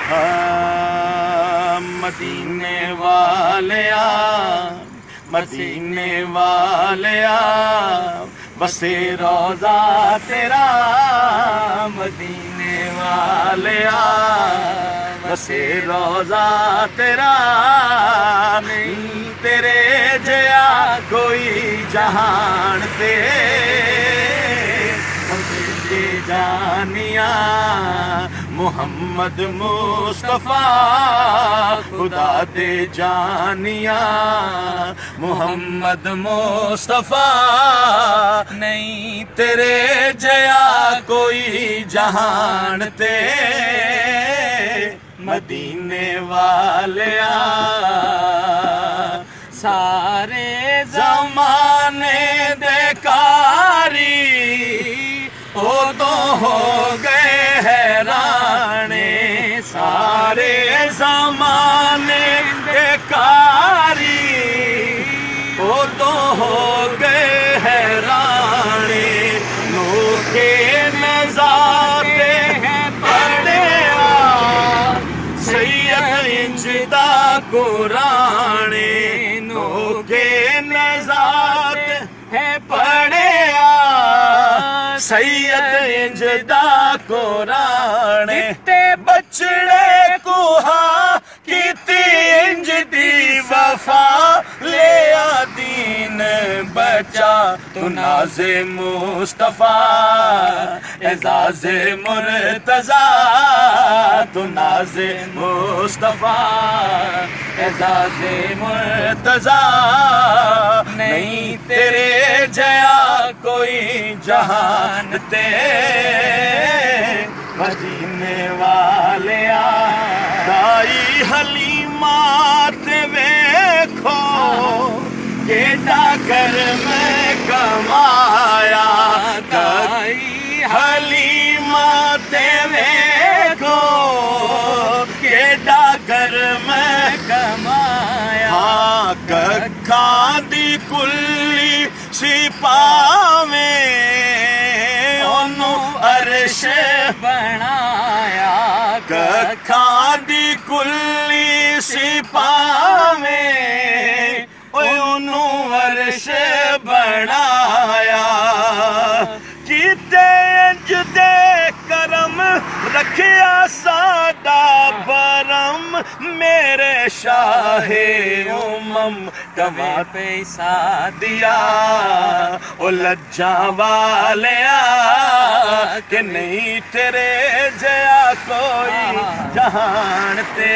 मदीने वालिया मदीने वालिया बसे रोज़ा तेरा मदीने वालिया बसे रोज़ा तेरा नहीं तेरे जया कोई जहान ते जानिया मोहम्मद मुस्तफा खुदा दे जानिया मोहम्मद मुस्तफा नहीं तेरे जया कोई जहान ते मदीने वालिया सारे ज़माने दे कारी ओ तो हो गए हैराने सारे ज़माने के कारी ओ तो हो गए हैराने नोखे नज़ारे हैं पढ़े सैयद इंजदा कुराने नोखे नज़ारे हैं पढ़े सैयद इंजदा कुराने ते बचड़े कुहा कीती इंज दी वफा ले दीन बचा तू नाज़े मुस्तफा एजाज़े मुर्तज़ा तू नाज़े मुस्तफा एजाज़े मुर्तज़ा नहीं तेरे जया कोई जहान ते मदीने वालिया दाई हलीमा ते वेखो केड़ा कर मैं कमाया दाई हलीमा ते वेखो केड़ा कर मैं कमाया हाँ कखा दी कुल्ली सिपावे ओनू अर्श बनाया कखा दी कुल्ली सिपावे ओनू अर्श बनाया किते इंज दे करम रखिया सादा बरम मेरे शाहे उमम कमा पैसा दिया ओ लज्जा वालिया कि नहीं तेरे जया कोई जहान ते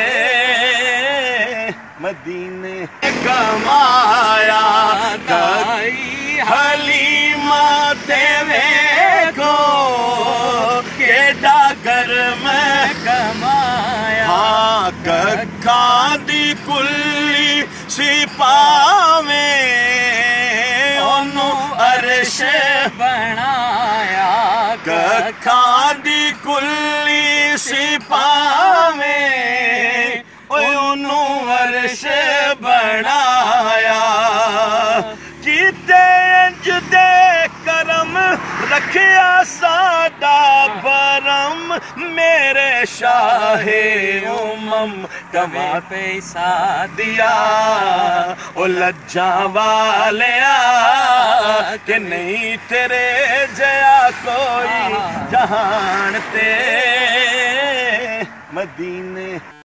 मदीने कमाया दाई हलीमा ते वेखो केड़ा कर मैं कमाया हाँ कखा दी कुल्ली सिपावे ओनू अर्श बनाया कखा दी कुल्ली सिपावे ओनू अर्श बनाया किते इंज दे करम रखिया सादा बरम मेरे शाहे उमम कमा पैसा दिया ओ लज्जा वालिया कि नहीं तेरे जया कोई जहान ते मदीने